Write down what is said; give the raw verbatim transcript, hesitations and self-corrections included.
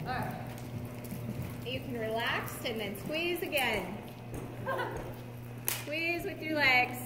right. You can relax and then squeeze again. Squeeze with your legs.